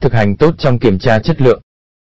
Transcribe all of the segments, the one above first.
thực hành tốt trong kiểm tra chất lượng.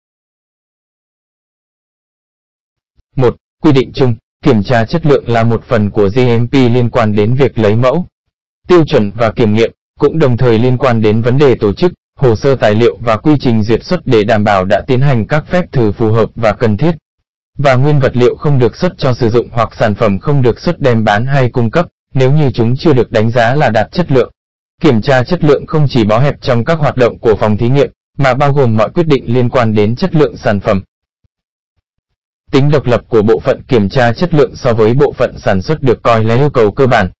1. Quy định chung, kiểm tra chất lượng là một phần của GMP liên quan đến việc lấy mẫu, tiêu chuẩn và kiểm nghiệm, cũng đồng thời liên quan đến vấn đề tổ chức, hồ sơ tài liệu và quy trình duyệt xuất để đảm bảo đã tiến hành các phép thử phù hợp và cần thiết. Và nguyên vật liệu không được xuất cho sử dụng hoặc sản phẩm không được xuất đem bán hay cung cấp, nếu như chúng chưa được đánh giá là đạt chất lượng. Kiểm tra chất lượng không chỉ bó hẹp trong các hoạt động của phòng thí nghiệm, mà bao gồm mọi quyết định liên quan đến chất lượng sản phẩm. Tính độc lập của bộ phận kiểm tra chất lượng so với bộ phận sản xuất được coi là yêu cầu cơ bản.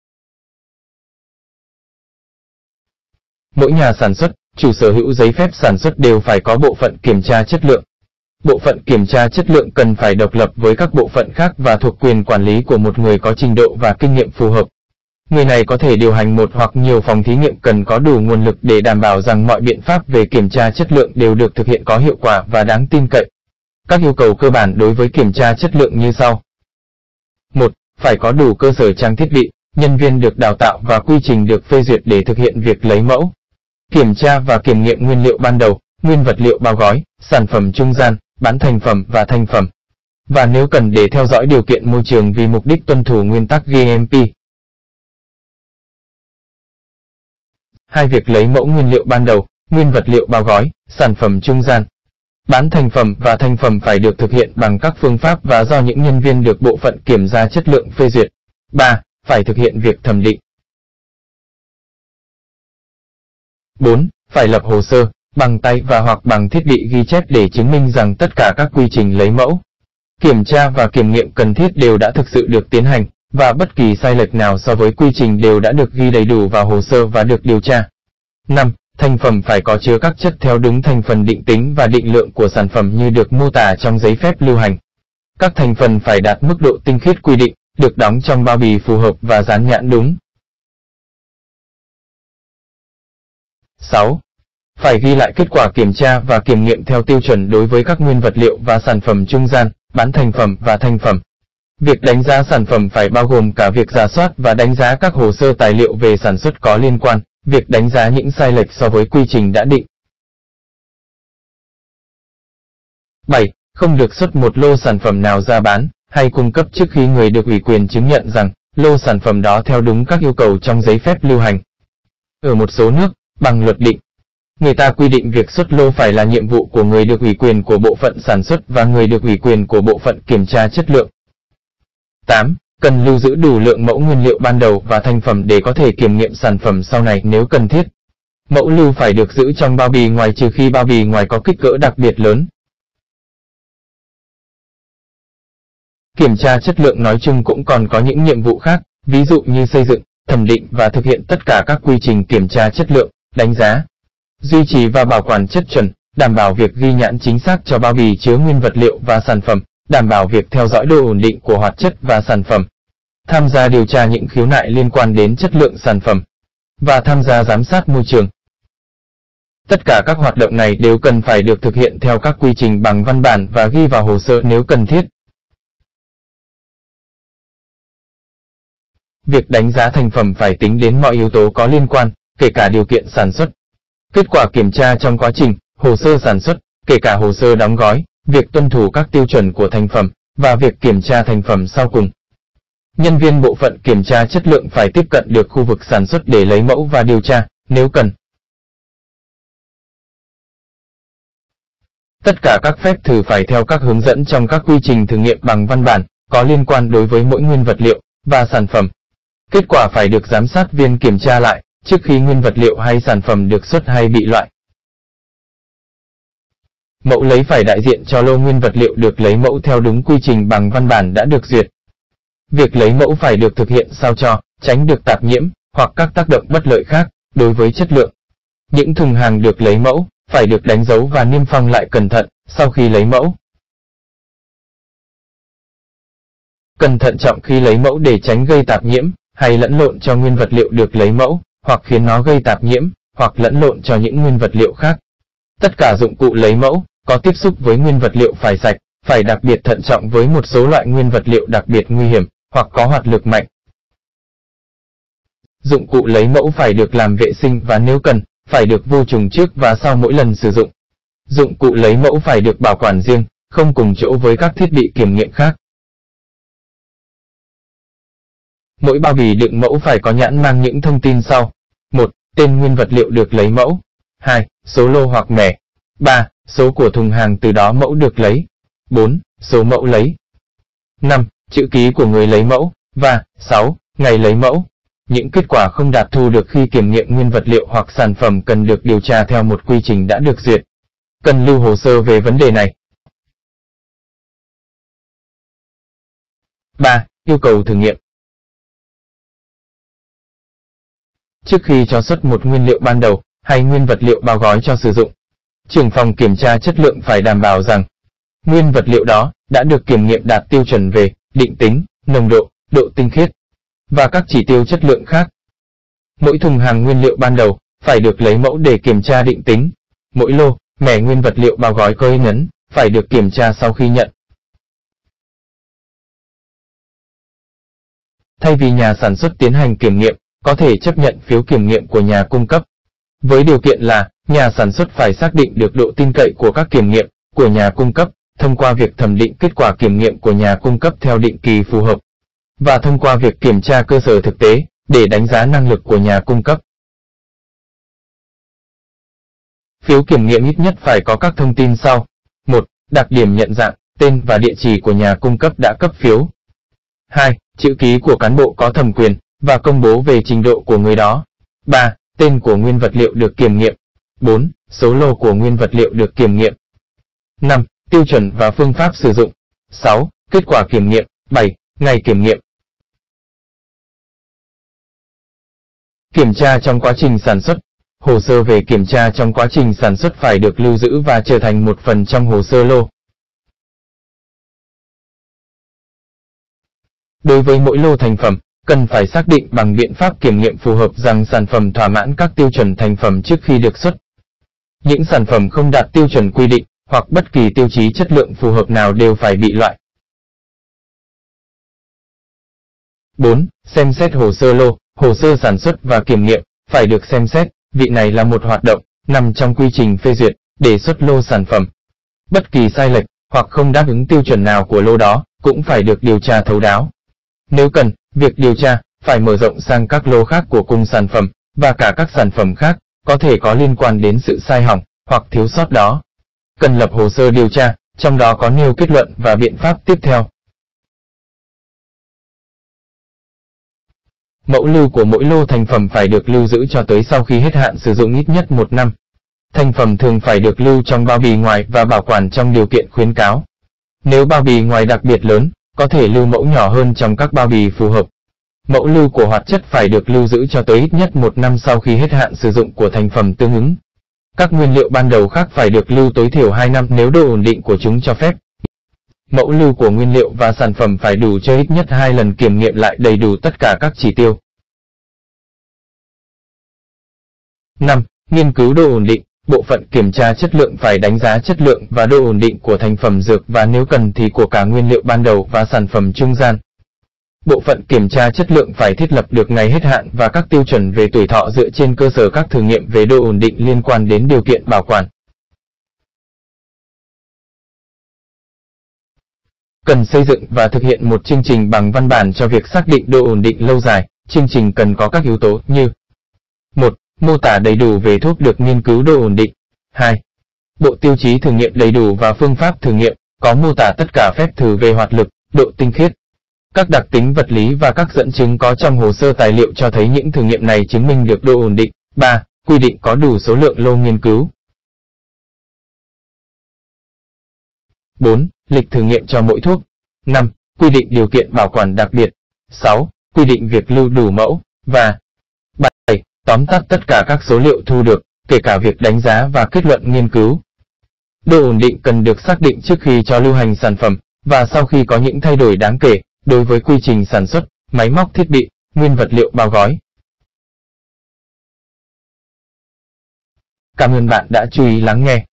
Mỗi nhà sản xuất, chủ sở hữu giấy phép sản xuất đều phải có bộ phận kiểm tra chất lượng. Bộ phận kiểm tra chất lượng cần phải độc lập với các bộ phận khác và thuộc quyền quản lý của một người có trình độ và kinh nghiệm phù hợp. Người này có thể điều hành một hoặc nhiều phòng thí nghiệm, cần có đủ nguồn lực để đảm bảo rằng mọi biện pháp về kiểm tra chất lượng đều được thực hiện có hiệu quả và đáng tin cậy. Các yêu cầu cơ bản đối với kiểm tra chất lượng như sau. 1. Phải có đủ cơ sở trang thiết bị, nhân viên được đào tạo và quy trình được phê duyệt để thực hiện việc lấy mẫu, kiểm tra và kiểm nghiệm nguyên liệu ban đầu, nguyên vật liệu bao gói, sản phẩm trung gian, bán thành phẩm và thành phẩm. Và nếu cần để theo dõi điều kiện môi trường vì mục đích tuân thủ nguyên tắc GMP. 2. Việc lấy mẫu nguyên liệu ban đầu, nguyên vật liệu bao gói, sản phẩm trung gian, bán thành phẩm và thành phẩm phải được thực hiện bằng các phương pháp và do những nhân viên được bộ phận kiểm tra chất lượng phê duyệt. 3. Phải thực hiện việc thẩm định. 4. Phải lập hồ sơ, bằng tay và hoặc bằng thiết bị ghi chép để chứng minh rằng tất cả các quy trình lấy mẫu, kiểm tra và kiểm nghiệm cần thiết đều đã thực sự được tiến hành, và bất kỳ sai lệch nào so với quy trình đều đã được ghi đầy đủ vào hồ sơ và được điều tra. 5. Thành phẩm phải có chứa các chất theo đúng thành phần định tính và định lượng của sản phẩm như được mô tả trong giấy phép lưu hành. Các thành phần phải đạt mức độ tinh khiết quy định, được đóng trong bao bì phù hợp và dán nhãn đúng. 6. Phải ghi lại kết quả kiểm tra và kiểm nghiệm theo tiêu chuẩn đối với các nguyên vật liệu và sản phẩm trung gian, bán thành phẩm và thành phẩm. Việc đánh giá sản phẩm phải bao gồm cả việc rà soát và đánh giá các hồ sơ tài liệu về sản xuất có liên quan, việc đánh giá những sai lệch so với quy trình đã định. 7. Không được xuất một lô sản phẩm nào ra bán hay cung cấp trước khi người được ủy quyền chứng nhận rằng lô sản phẩm đó theo đúng các yêu cầu trong giấy phép lưu hành. Ở một số nước, bằng luật định, người ta quy định việc xuất lô phải là nhiệm vụ của người được ủy quyền của bộ phận sản xuất và người được ủy quyền của bộ phận kiểm tra chất lượng. 8. Cần lưu giữ đủ lượng mẫu nguyên liệu ban đầu và thành phẩm để có thể kiểm nghiệm sản phẩm sau này nếu cần thiết. Mẫu lưu phải được giữ trong bao bì ngoài trừ khi bao bì ngoài có kích cỡ đặc biệt lớn. Kiểm tra chất lượng nói chung cũng còn có những nhiệm vụ khác, ví dụ như xây dựng, thẩm định và thực hiện tất cả các quy trình kiểm tra chất lượng, đánh giá, duy trì và bảo quản chất chuẩn, đảm bảo việc ghi nhãn chính xác cho bao bì chứa nguyên vật liệu và sản phẩm, đảm bảo việc theo dõi độ ổn định của hoạt chất và sản phẩm, tham gia điều tra những khiếu nại liên quan đến chất lượng sản phẩm, và tham gia giám sát môi trường. Tất cả các hoạt động này đều cần phải được thực hiện theo các quy trình bằng văn bản và ghi vào hồ sơ nếu cần thiết. Việc đánh giá thành phẩm phải tính đến mọi yếu tố có liên quan, kể cả điều kiện sản xuất, kết quả kiểm tra trong quá trình, hồ sơ sản xuất, kể cả hồ sơ đóng gói, việc tuân thủ các tiêu chuẩn của thành phẩm, và việc kiểm tra thành phẩm sau cùng. Nhân viên bộ phận kiểm tra chất lượng phải tiếp cận được khu vực sản xuất để lấy mẫu và điều tra, nếu cần. Tất cả các phép thử phải theo các hướng dẫn trong các quy trình thử nghiệm bằng văn bản, có liên quan đối với mỗi nguyên vật liệu và sản phẩm. Kết quả phải được giám sát viên kiểm tra lại, trước khi nguyên vật liệu hay sản phẩm được xuất hay bị loại. Mẫu lấy phải đại diện cho lô nguyên vật liệu được lấy mẫu theo đúng quy trình bằng văn bản đã được duyệt. Việc lấy mẫu phải được thực hiện sao cho tránh được tạp nhiễm hoặc các tác động bất lợi khác đối với chất lượng. Những thùng hàng được lấy mẫu phải được đánh dấu và niêm phong lại cẩn thận sau khi lấy mẫu. Cần thận trọng khi lấy mẫu để tránh gây tạp nhiễm hay lẫn lộn cho nguyên vật liệu được lấy mẫu, hoặc khiến nó gây tạp nhiễm hoặc lẫn lộn cho những nguyên vật liệu khác. Tất cả dụng cụ lấy mẫu có tiếp xúc với nguyên vật liệu phải sạch, phải đặc biệt thận trọng với một số loại nguyên vật liệu đặc biệt nguy hiểm hoặc có hoạt lực mạnh. Dụng cụ lấy mẫu phải được làm vệ sinh và nếu cần, phải được vô trùng trước và sau mỗi lần sử dụng. Dụng cụ lấy mẫu phải được bảo quản riêng, không cùng chỗ với các thiết bị kiểm nghiệm khác. Mỗi bao bì đựng mẫu phải có nhãn mang những thông tin sau. 1. Tên nguyên vật liệu được lấy mẫu. 2. Số lô hoặc mẻ. 3. Số của thùng hàng từ đó mẫu được lấy. 4. Số mẫu lấy. 5. Chữ ký của người lấy mẫu. Và 6. Ngày lấy mẫu. Những kết quả không đạt thu được khi kiểm nghiệm nguyên vật liệu hoặc sản phẩm cần được điều tra theo một quy trình đã được duyệt. Cần lưu hồ sơ về vấn đề này. 3. Yêu cầu thử nghiệm. Trước khi cho xuất một nguyên liệu ban đầu, hay nguyên vật liệu bao gói cho sử dụng, trưởng phòng kiểm tra chất lượng phải đảm bảo rằng nguyên vật liệu đó đã được kiểm nghiệm đạt tiêu chuẩn về định tính, nồng độ, độ tinh khiết và các chỉ tiêu chất lượng khác. Mỗi thùng hàng nguyên liệu ban đầu phải được lấy mẫu để kiểm tra định tính. Mỗi lô, mẻ nguyên vật liệu bao gói có nhấn phải được kiểm tra sau khi nhận. Thay vì nhà sản xuất tiến hành kiểm nghiệm, có thể chấp nhận phiếu kiểm nghiệm của nhà cung cấp, với điều kiện là nhà sản xuất phải xác định được độ tin cậy của các kiểm nghiệm của nhà cung cấp thông qua việc thẩm định kết quả kiểm nghiệm của nhà cung cấp theo định kỳ phù hợp, và thông qua việc kiểm tra cơ sở thực tế để đánh giá năng lực của nhà cung cấp. Phiếu kiểm nghiệm ít nhất phải có các thông tin sau. 1. Đặc điểm nhận dạng, tên và địa chỉ của nhà cung cấp đã cấp phiếu. 2. Chữ ký của cán bộ có thẩm quyền và công bố về trình độ của người đó. 3. Tên của nguyên vật liệu được kiểm nghiệm. 4. Số lô của nguyên vật liệu được kiểm nghiệm. 5. Tiêu chuẩn và phương pháp sử dụng. 6. Kết quả kiểm nghiệm. 7. Ngày kiểm nghiệm. Kiểm tra trong quá trình sản xuất. Hồ sơ về kiểm tra trong quá trình sản xuất phải được lưu giữ và trở thành một phần trong hồ sơ lô. Đối với mỗi lô thành phẩm, cần phải xác định bằng biện pháp kiểm nghiệm phù hợp rằng sản phẩm thỏa mãn các tiêu chuẩn thành phẩm trước khi được xuất. Những sản phẩm không đạt tiêu chuẩn quy định, hoặc bất kỳ tiêu chí chất lượng phù hợp nào đều phải bị loại. 4. Xem xét hồ sơ lô, hồ sơ sản xuất và kiểm nghiệm, phải được xem xét, vị này là một hoạt động, nằm trong quy trình phê duyệt, để xuất lô sản phẩm. Bất kỳ sai lệch, hoặc không đáp ứng tiêu chuẩn nào của lô đó, cũng phải được điều tra thấu đáo. Nếu cần, việc điều tra phải mở rộng sang các lô khác của cùng sản phẩm, và cả các sản phẩm khác, có thể có liên quan đến sự sai hỏng, hoặc thiếu sót đó. Cần lập hồ sơ điều tra, trong đó có nêu kết luận và biện pháp tiếp theo. Mẫu lưu của mỗi lô thành phẩm phải được lưu giữ cho tới sau khi hết hạn sử dụng ít nhất 1 năm. Thành phẩm thường phải được lưu trong bao bì ngoài và bảo quản trong điều kiện khuyến cáo. Nếu bao bì ngoài đặc biệt lớn, có thể lưu mẫu nhỏ hơn trong các bao bì phù hợp. Mẫu lưu của hoạt chất phải được lưu giữ cho tới ít nhất 1 năm sau khi hết hạn sử dụng của thành phẩm tương ứng. Các nguyên liệu ban đầu khác phải được lưu tối thiểu 2 năm nếu độ ổn định của chúng cho phép. Mẫu lưu của nguyên liệu và sản phẩm phải đủ cho ít nhất 2 lần kiểm nghiệm lại đầy đủ tất cả các chỉ tiêu. 5. Nghiên cứu độ ổn định. Bộ phận kiểm tra chất lượng phải đánh giá chất lượng và độ ổn định của thành phẩm dược và nếu cần thì của cả nguyên liệu ban đầu và sản phẩm trung gian. Bộ phận kiểm tra chất lượng phải thiết lập được ngày hết hạn và các tiêu chuẩn về tuổi thọ dựa trên cơ sở các thử nghiệm về độ ổn định liên quan đến điều kiện bảo quản. Cần xây dựng và thực hiện một chương trình bằng văn bản cho việc xác định độ ổn định lâu dài. Chương trình cần có các yếu tố như: 1. Mô tả đầy đủ về thuốc được nghiên cứu độ ổn định. 2. Bộ tiêu chí thử nghiệm đầy đủ và phương pháp thử nghiệm, có mô tả tất cả phép thử về hoạt lực, độ tinh khiết, các đặc tính vật lý và các dẫn chứng có trong hồ sơ tài liệu cho thấy những thử nghiệm này chứng minh được độ ổn định. 3. Quy định có đủ số lượng lô nghiên cứu. 4. Lịch thử nghiệm cho mỗi thuốc. 5. Quy định điều kiện bảo quản đặc biệt. 6. Quy định việc lưu đủ mẫu. Và 7. Tóm tắt tất cả các số liệu thu được, kể cả việc đánh giá và kết luận nghiên cứu. Độ ổn định cần được xác định trước khi cho lưu hành sản phẩm, và sau khi có những thay đổi đáng kể, đối với quy trình sản xuất, máy móc thiết bị, nguyên vật liệu bao gói. Cảm ơn bạn đã chú ý lắng nghe.